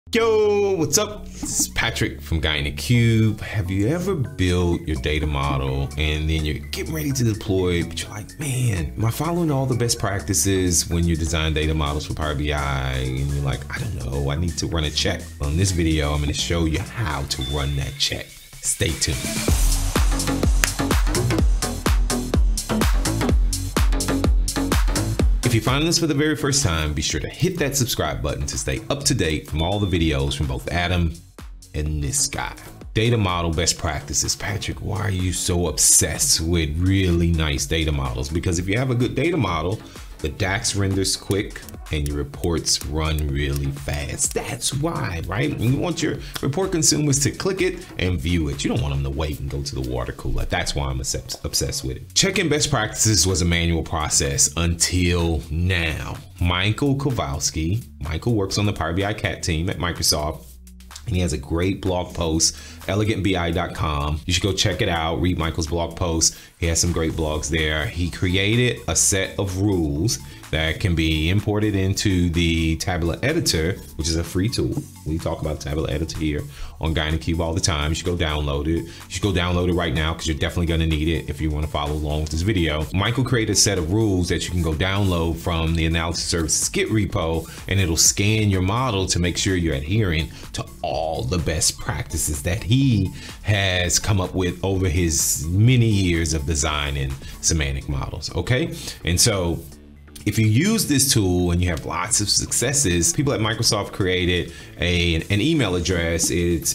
Yo, what's up? This is Patrick from Guy in the Cube. Have you ever built your data model and then you're getting ready to deploy, but you're like, man, am I following all the best practices when you design data models for Power BI? And you're like, I don't know, I need to run a check. Well, in this video, I'm going to show you how to run that check. Stay tuned. If you're finding this for the very first time, be sure to hit that subscribe button to stay up to date from all the videos from both Adam and this guy. Data model best practices. Patrick, why are you so obsessed with really nice data models? Because if you have a good data model, the DAX renders quick and your reports run really fast. That's why, right? You want your report consumers to click it and view it. You don't want them to wait and go to the water cooler. That's why I'm obsessed with it. Checking best practices was a manual process until now. Michael Kolvasky, Michael works on the Power BI Cat team at Microsoft. And he has a great blog post, elegantbi.com. You should go check it out, read Michael's blog post. He has some great blogs there. He created a set of rules that can be imported into the Tabular Editor, which is a free tool. We talk about Tabular Editor here on Guy in the Cube all the time. You should go download it. You should go download it right now because you're definitely going to need it if you want to follow along with this video. Michael created a set of rules that you can go download from the analysis services Git repo, and it'll scan your model to make sure you're adhering to all the best practices that he has come up with over his many years of designing semantic models. Okay, and so if you use this tool and you have lots of successes, people at Microsoft created an email address. It's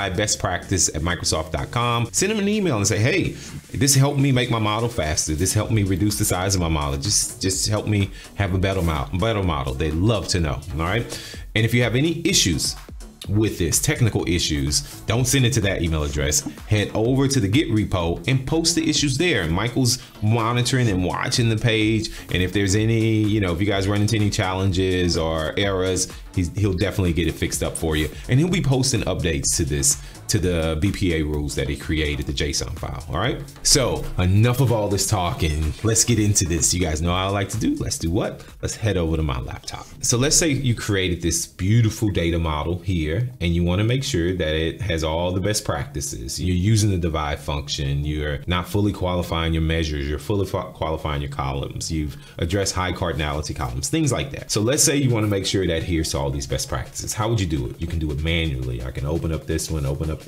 pbibestpractice@microsoft.com. Send them an email and say, hey, this helped me make my model faster. This helped me reduce the size of my model. Just help me have a better model. They'd love to know, all right? And if you have any issues with this, technical issues, don't send it to that email address. Head over to the Git repo and post the issues there. Michael's monitoring and watching the page, and if there's any, if you guys run into any challenges or errors, he'll definitely get it fixed up for you, and he'll be posting updates to the BPA rules that he created, the JSON file. All right, so enough of all this talking. Let's get into this. You guys know how I like to do. Let's do what? Let's head over to my laptop. So let's say you created this beautiful data model here, and you want to make sure that it has all the best practices. You're using the divide function. You're not fully qualifying your measures. You're fully qualifying your columns. You've addressed high cardinality columns, things like that. So let's say you want to make sure that here's all these best practices. How would you do it? You can do it manually. I can open up this one,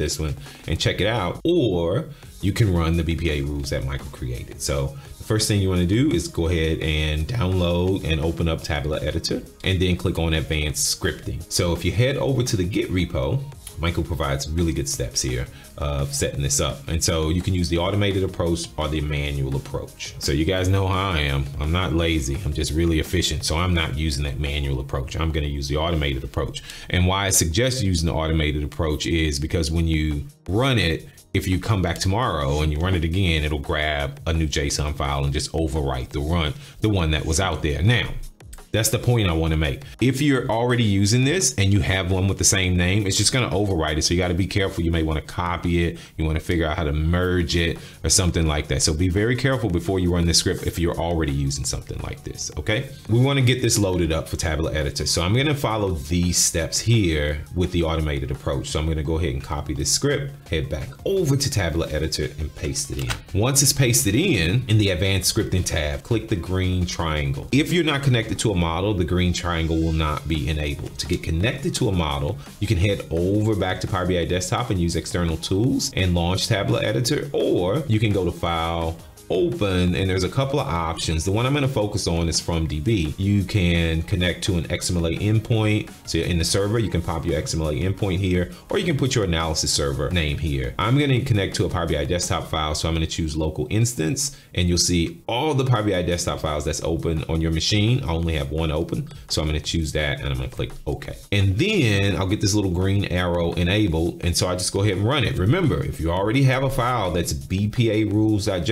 and check it out, or you can run the BPA rules that Michael created. So the first thing you want to do is go ahead and download and open up Tabular Editor, and then click on Advanced Scripting. So if you head over to the Git repo, Michael provides really good steps here of setting this up. And so you can use the automated approach or the manual approach. So you guys know how I am. I'm not lazy. I'm just really efficient. So I'm not using that manual approach. I'm going to use the automated approach. And why I suggest using the automated approach is because when you run it, if you come back tomorrow and you run it again, it'll grab a new JSON file and just overwrite the one that was out there. Now, that's the point I want to make. If you're already using this and you have one with the same name, it's just going to overwrite it. So you got to be careful. You may want to copy it. You want to figure out how to merge it or something like that. So be very careful before you run this script if you're already using something like this. Okay, we want to get this loaded up for Tabular Editor. So I'm going to follow these steps here with the automated approach. So I'm going to go ahead and copy this script, head back over to Tabular Editor and paste it in. Once it's pasted in the Advanced Scripting tab, click the green triangle. If you're not connected to a model, the green triangle will not be enabled. To get connected to a model, you can head over back to Power BI Desktop and use external tools and launch Tabular Editor, or you can go to File, Open, and there's a couple of options. The one I'm going to focus on is from DB. You can connect to an XML endpoint. So in the server, you can pop your XML endpoint here, or you can put your analysis server name here. I'm going to connect to a Power BI desktop file, so I'm going to choose local instance, and you'll see all the Power BI desktop files that's open on your machine. I only have one open, so I'm going to choose that, and I'm going to click OK. And then I'll get this little green arrow enabled, and so I just go ahead and run it. Remember, if you already have a file that's bpa rules.json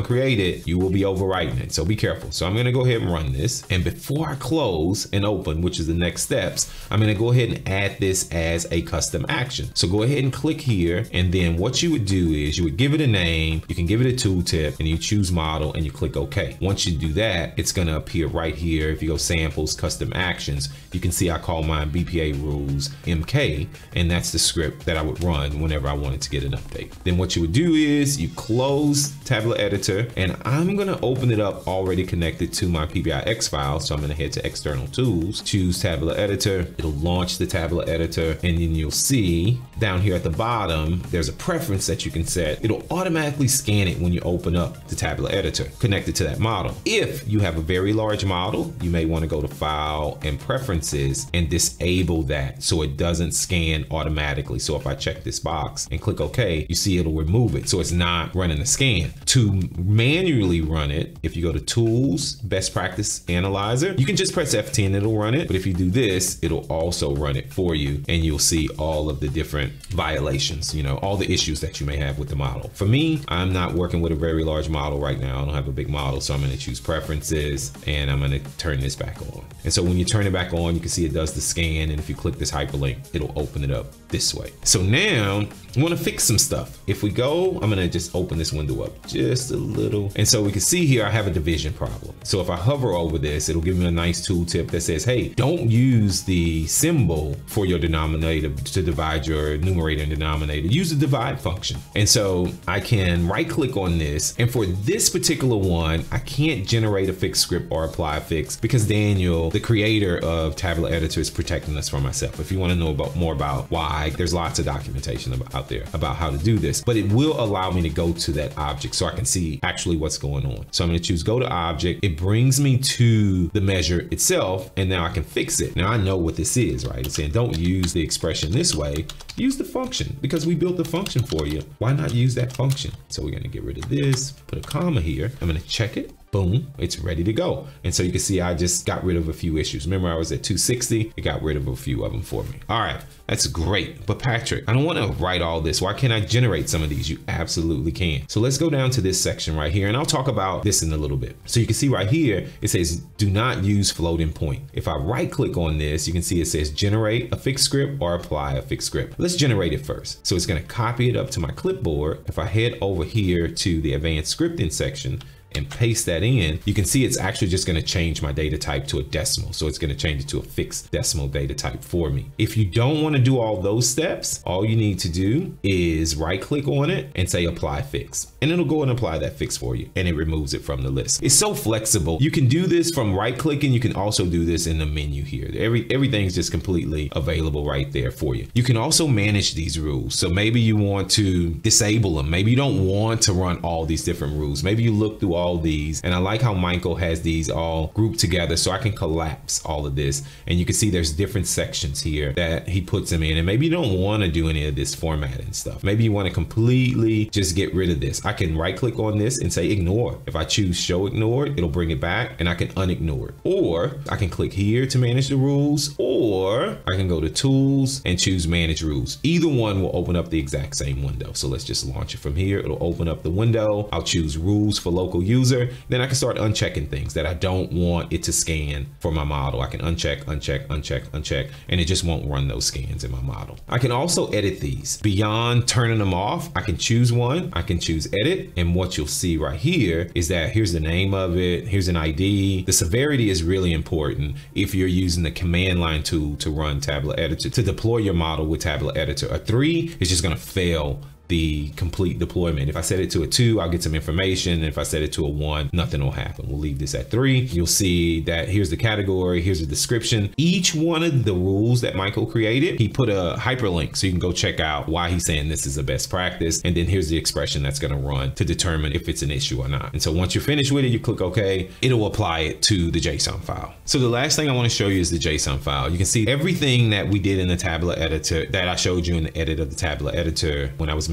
created, you will be overwriting it. So be careful. So I'm going to go ahead and run this. And before I close and open, which is the next steps, I'm going to go ahead and add this as a custom action. So go ahead and click here. And then what you would do is you would give it a name. You can give it a tooltip and you choose model and you click OK. Once you do that, it's going to appear right here. If you go samples, custom actions, you can see I call mine BPA rules MK, and that's the script that I would run whenever I wanted to get an update. Then what you would do is you close Tabular Editor, and I'm going to open it up already connected to my PBIX file. So I'm going to head to external tools, choose Tabular Editor. It'll launch the Tabular Editor, and then you'll see down here at the bottom, there's a preference that you can set. It'll automatically scan it when you open up the Tabular Editor connected to that model. If you have a very large model, you may want to go to File and Preferences and disable that so it doesn't scan automatically. So if I check this box and click OK, you see it'll remove it. So it's not running the scan. To manually run it, if you go to Tools, Best Practice Analyzer, you can just press F10, it'll run it. But if you do this, it'll also run it for you, and you'll see all of the different violations, you know, all the issues that you may have with the model. For me, I'm not working with a very large model right now. I don't have a big model, so I'm going to choose Preferences, and I'm going to turn this back on. And so when you turn it back on, you can see it does the scan, and if you click this hyperlink, it'll open it up this way. So now I want to fix some stuff. If we go, I'm going to just open this window up just a little. And so we can see here, I have a division problem. So if I hover over this, it'll give me a nice tooltip that says, hey, don't use the symbol for your denominator to divide your numerator and denominator. Use the divide function. And so I can right click on this. And for this particular one, I can't generate a fixed script or apply a fix because Daniel, the creator of Tabular Editor, is protecting us from myself. If you want to know more about why, there's lots of documentation out there about how to do this, but it will allow me to go to that object so I can see actually what's going on. So I'm going to choose go to object. It brings me to the measure itself, and now I can fix it. Now I know what this is, right? It's saying don't use the expression this way, use the function, because we built the function for you. Why not use that function? So we're going to get rid of this, put a comma here. I'm going to check it. Boom, it's ready to go. And so you can see I just got rid of a few issues. Remember, I was at 260. It got rid of a few of them for me. All right, that's great. But Patrick, I don't want to write all this. Why can't I generate some of these? You absolutely can. So let's go down to this section right here, and I'll talk about this in a little bit. So you can see right here, it says do not use floating point. If I right click on this, you can see it says generate a fixed script or apply a fixed script. Let's generate it first. So it's going to copy it up to my clipboard. If I head over here to the advanced scripting section and paste that in, you can see it's actually just going to change my data type to a decimal. So it's going to change it to a fixed decimal data type for me. If you don't want to do all those steps, all you need to do is right click on it and say apply fix, and it'll go and apply that fix for you, and it removes it from the list. It's so flexible. You can do this from right clicking. You can also do this in the menu here. Everything's just completely available right there for you. You can also manage these rules. So maybe you want to disable them. Maybe you don't want to run all these different rules. Maybe you look through all these, and I like how Michael has these all grouped together so I can collapse all of this, and you can see there's different sections here that he puts them in. And maybe you don't want to do any of this formatting stuff. Maybe you want to completely just get rid of this. I can right click on this and say ignore. If I choose show ignored, it'll bring it back, and I can unignore it. Or I can click here to manage the rules, or I can go to tools and choose manage rules. Either one will open up the exact same window. So let's just launch it from here. It'll open up the window. I'll choose rules for local user. Then I can start unchecking things that I don't want it to scan for my model. I can uncheck, uncheck, uncheck, uncheck, and it just won't run those scans in my model. I can also edit these. Beyond turning them off, I can choose one. I can choose edit, and what you'll see right here is that here's the name of it. Here's an ID. The severity is really important if you're using the command line tool to run Tabular Editor, to deploy your model with Tabular Editor. A 3 is just going to fail the complete deployment. If I set it to a 2, I'll get some information. And if I set it to a 1, nothing will happen. We'll leave this at 3. You'll see that here's the category, here's the description. Each one of the rules that Michael created, he put a hyperlink so you can go check out why he's saying this is a best practice. And then here's the expression that's going to run to determine if it's an issue or not. And so once you're finished with it, you click OK, it'll apply it to the JSON file. So the last thing I want to show you is the JSON file. You can see everything that we did in the Tabular Editor that I showed you in the edit of the Tabular Editor when I was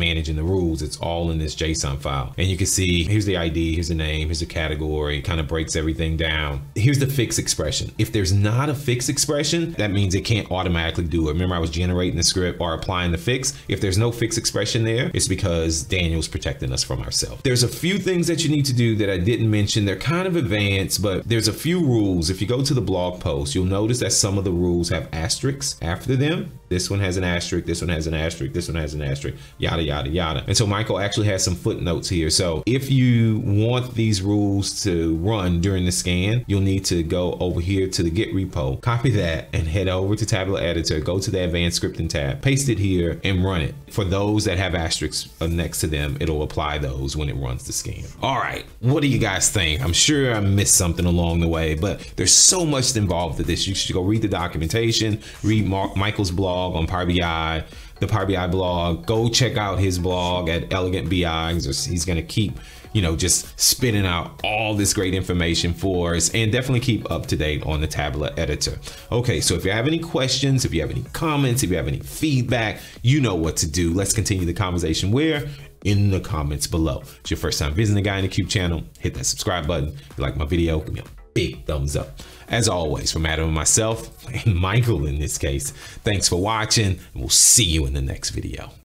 managing the rules. It's all in this JSON file. And you can see, here's the ID, here's the name, here's the category, kind of breaks everything down. Here's the fixed expression. If there's not a fixed expression, that means it can't automatically do it. Remember, I was generating the script or applying the fix. If there's no fixed expression there, it's because Daniel's protecting us from ourselves. There's a few things that you need to do that I didn't mention. They're kind of advanced, but there's a few rules. If you go to the blog post, you'll notice that some of the rules have asterisks after them. This one has an asterisk, this one has an asterisk, this one has an asterisk, yada, yada, yada. And so Michael actually has some footnotes here. So if you want these rules to run during the scan, you'll need to go over here to the Git repo, copy that, and head over to Tabular Editor, go to the Advanced Scripting tab, paste it here, and run it. For those that have asterisks next to them, it'll apply those when it runs the scan. All right, what do you guys think? I'm sure I missed something along the way, but there's so much involved with this. You should go read the documentation, read Michael's blog on Power BI, the Power BI blog. Go check out his blog at Elegant BI. He's going to keep, just spitting out all this great information for us, and definitely keep up to date on the Tabular Editor. Okay, so if you have any questions, if you have any comments, if you have any feedback, you know what to do. Let's continue the conversation where? In the comments below. If it's your first time visiting the Guy in the Cube channel, hit that subscribe button. If you like my video, give me a big thumbs up. As always, from Adam and myself, and Michael in this case, thanks for watching, and we'll see you in the next video.